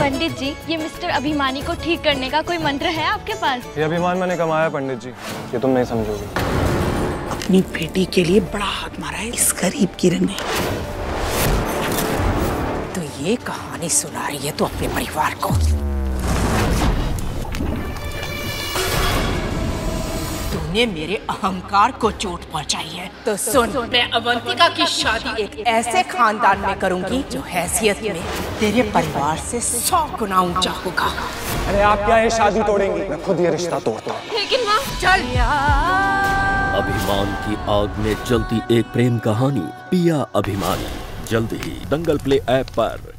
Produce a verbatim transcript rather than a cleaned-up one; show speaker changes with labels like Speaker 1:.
Speaker 1: पंडित जी, ये मिस्टर अभिमानी को ठीक करने का कोई मंत्र है आपके पास?
Speaker 2: ये अभिमान मैंने कमाया पंडित जी, ये तुम नहीं समझोगे।
Speaker 3: अपनी बेटी के लिए बड़ा हाथ मारा है इस गरीब किरण ने। तो ये कहानी सुना रही है तो अपने परिवार को। तूने मेरे अहंकार को चोट पहुंचाई है तो सुन, मैं अवंतिका की शादी एक ऐसे खानदान में करूंगी जो हैसियत में तेरे परिवार से सौ गुना ऊंचा होगा।
Speaker 2: अरे आप क्या ये शादी तोड़ेंगी? मैं खुद ये रिश्ता तोड़ता हूँ।
Speaker 1: लेकिन माँ,
Speaker 3: चल।
Speaker 4: अभिमान की आग में जलती एक प्रेम कहानी, पिया अभिमानी, जल्द ही दंगल प्ले ऐप पर।